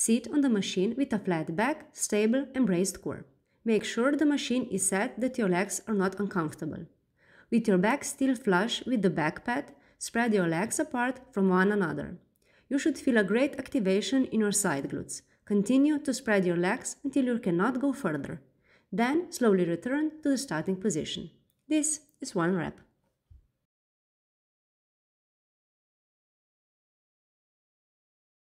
Sit on the machine with a flat back, stable and braced core. Make sure the machine is set that your legs are not uncomfortable. With your back still flush with the back pad, spread your legs apart from one another. You should feel a great activation in your side glutes. Continue to spread your legs until you cannot go further. Then slowly return to the starting position. This is one rep.